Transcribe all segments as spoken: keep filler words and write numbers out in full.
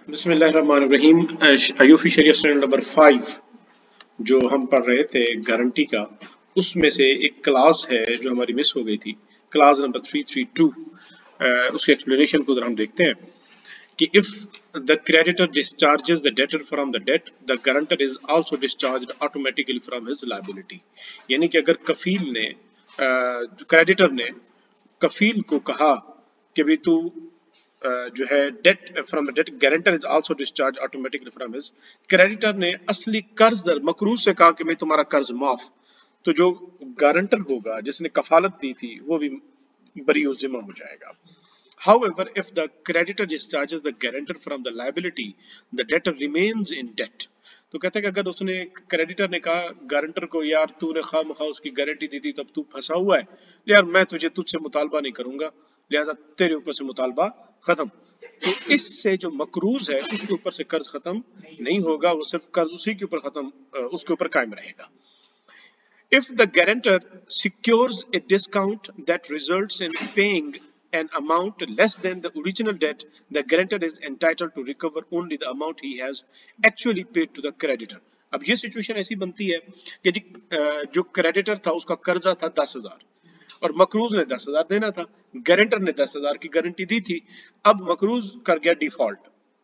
बिस्मिल्लाहिर्रहमानिर्रहीम। अयूफी शरीयत standard number five जो हम पढ़ रहे थे गारंटी का, उसमें से एक क्लास है जो हमारी मिस हो गई थी, class number three three two. उसके एक्सप्लेनेशन को हम देखते हैं कि if the creditor discharges the debtor from the debt, the guarantor is also discharged automatically from his liability. यानी कि अगर कफील ने क्रेडिटर ने कफील को कहा कि भी तू Uh, जो है debt from the debt, guarantor is also discharge automatically from his. Creditor ने असली कर्जदार मकरूज से कहा कि मैं तुम्हारा कर्ज माफ, तो जो गारंटर होगा जिसने कफालत दी थी वो भी बरी जिम्मा हो जाएगा। However, if the creditor discharges the guarantor from the liability, the debtor remains in debt. तो कहते हैं कि अगर उसने क्रेडिटर ने कहा गारंटर को, यार तूने खामखा उसकी गारंटी दी थी तब तू फंसा हुआ है, यार मैं तुझे तुझसे मुतालबा नहीं करूंगा, लिहाजा तेरे ऊपर से मुतालबा खत्म। तो इससे जो मकरूज है उसके ऊपर से कर्ज खत्म नहीं होगा, वो सिर्फ कर्ज उसी के ऊपर खत्म उसके ऊपर कायम रहेगा। If the guarantor secures a discount that results in paying an amount less than the original debt, the guarantor is entitled to recover only the amount he has actually paid to the creditor. अब ये situation ऐसी बनती है कि जो creditor था उसका कर्जा था दस हजार और मकरूज ने दस हजार देना था, गारंटर ने दस हजार की गारंटी दी थी, अब मकरूज कर गया डिफॉल्ट,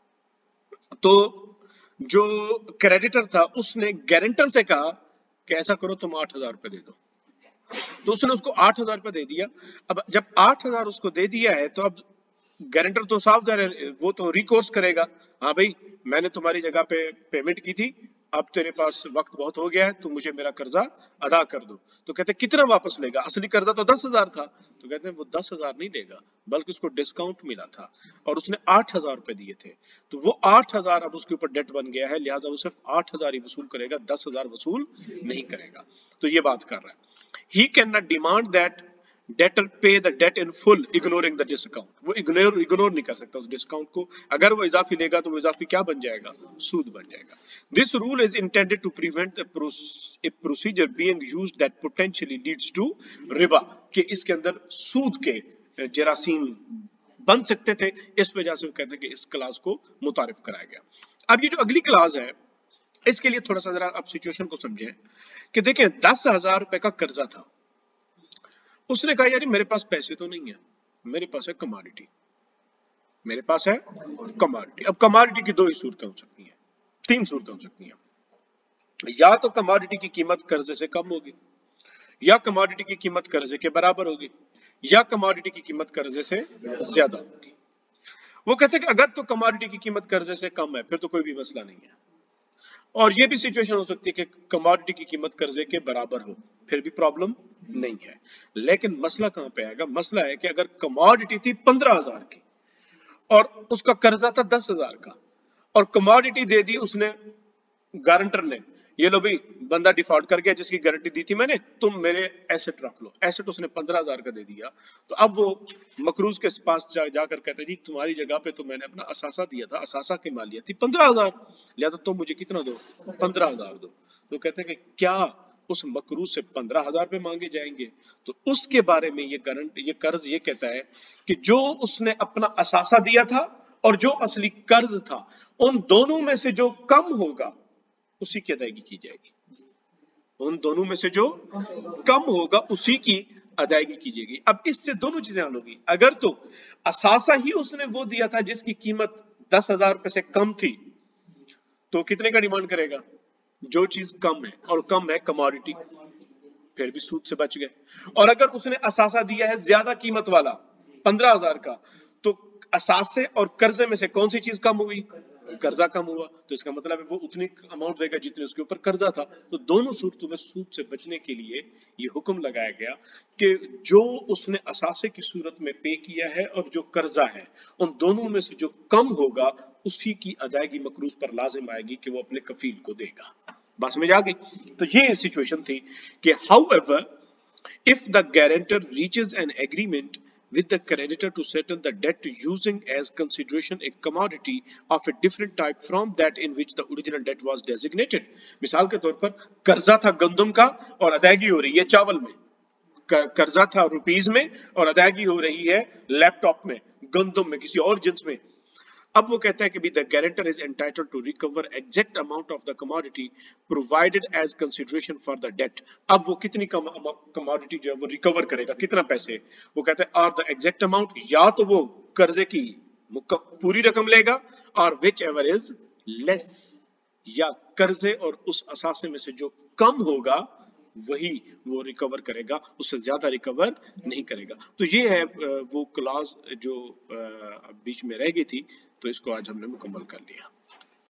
तो जो क्रेडिटर था उसने गारंटर से कहा कि ऐसा करो तुम आठ हजार रुपए दे दो, तो उसने उसको आठ हजार रुपए दे दिया। अब जब आठ हजार उसको दे दिया है तो अब गारंटर तो साफ जा रहा है, वो तो रिकोर्स करेगा, हाँ भाई मैंने तुम्हारी जगह पे पेमेंट की थी, अब तेरे पास वक्त बहुत हो गया है, तुम मुझे मेरा कर्जा अदा कर दो। तो कहते हैं कितना वापस लेगा, असली कर्जा तो दस हजार था, तो कहते हैं वो दस हजार नहीं लेगा बल्कि उसको डिस्काउंट मिला था और उसने आठ हजार रुपए दिए थे, तो वो आठ हजार अब उसके ऊपर डेट बन गया है, लिहाजा वो सिर्फ आठ हजार ही वसूल करेगा, दस हजार वसूल नहीं करेगा। तो ये बात कर रहा है। He can not demand that debtor pay the debt in full ignoring the discount, वो इग्नोर इग्नोर नहीं कर सकता उस डिस्काउंट को, अगर वो इजाफी लेगा तो वो इजाफी क्या बन जाएगा, सूद बन जाएगा। This rule is intended to prevent a procedure being used that potentially leads to रिबा, कि इसके अंदर सूद के जरासीम बन सकते थे, इस वजह से वो कहते हैं कि इस क्लास को मुतारिफ कराया गया। अब ये जो अगली क्लास है इसके लिए थोड़ा सा जरा आप सिचुएशन को समझें कि देखें दस हजार रुपए का कर्जा था, उसने कहा यार मेरे पास पैसे तो नहीं है, मेरे पास है कमोडिटी, मेरे पास है कमोडिटी। अब कमोडिटी की दो ही सूरतें हो सकती हैं, तीन सूरतें हो सकती हैं, या तो कमोडिटी की कीमत कर्जे से कम होगी, या कमोडिटी की कीमत कर्जे के बराबर होगी, या कमोडिटी की कीमत कर्जे से ज्यादा होगी। वो कहते हैं कि अगर तो कमोडिटी की कीमत कर्जे से कम है फिर तो कोई भी मसला नहीं है, और ये भी सिचुएशन हो सकती है कि कमोडिटी की कीमत कर्जे के बराबर हो, फिर भी प्रॉब्लम नहीं है। लेकिन मसला कहां पे आएगा, मसला है कि अगर कमोडिटी थी पंद्रह हजार की और उसका कर्जा था दस हजार का, और कमोडिटी दे दी उसने गारंटर ने, ये लो भाई बंदा डिफॉल्ट कर गया जिसकी गारंटी दी थी मैंने, तुम मेरे एसेट रख लो, एसेट उसने पंद्रह हजार का दे दिया, तो अब वो मकरूज के पास जा, जाकर कहते जी तुम्हारी जगह पे तो मैंने अपना असासा दिया था, असासा की मालियत थी पंद्रह हजार, लिहाजा तुम मुझे कितना दो, पंद्रह हजार दो। तो कहते हैं कि क्या उस मकरूज से पंद्रह हजार रुपए मांगे जाएंगे, तो उसके बारे में ये गारंट ये कर्ज ये कहता है कि जो उसने अपना असासा दिया था और जो असली कर्ज था उन दोनों में से जो कम होगा उसी की अदायगी की जाएगी, उन दोनों में से जो कम होगा उसी की अदायगी की जाएगी। अब इससे दोनों चीजें हल होगी, अगर तो असासा ही उसने वो दिया था जिसकी कीमत दस हजार रुपए से कम थी, तो कितने का डिमांड करेगा, जो चीज कम है, और कम है कमोडिटी, फिर भी सूद से बच गए। और अगर उसने असासा दिया है ज्यादा कीमत वाला पंद्रह हजार का, तो असासे और कर्जे में से कौन सी चीज कम हुई, कर्जा कम हुआ, तो इसका मतलब है वो उतनी अमाउंट देगा जितने उसके ऊपर कर्जा था। तो दोनों सूरतों में सूद से बचने के लिए ये हुक्म लगाया गया कि जो उसने असासे की सूरत में पे किया है और जो कर्जा है उन दोनों में से जो कम होगा उसी की अदायगी मकरूज पर लाजिम आएगी कि वो अपने कफील को देगा। बात समझ आ गई? तो ये सिचुएशन थी कि however if the guarantor reaches an agreement with the creditor to settle the debt using as consideration a commodity of a different type from that in which the original debt was designated. मिसाल के तौर पर कर्जा था गंदम का और अदायगी हो रही है चावल में, कर्जा था रुपीस में और अदायगी हो रही है लैपटॉप में, गंदम में, किसी और जिन्स में, अब वो कहता है कि the guarantor is entitled to recover exact amount of the commodity provided as consideration for the debt. अब वो कितनी commodity जो है वो recover करेगा, कितना पैसे, वो कहता है or the exact amount, या तो वो कर्जे की पूरी रकम लेगा और whichever is less, या कर्जे और उस असासे में से जो कम होगा वही वो रिकवर करेगा, उससे ज्यादा रिकवर नहीं करेगा। तो ये है वो क्लॉज जो बीच में रह गई थी, तो इसको आज हमने मुकम्मल कर लिया।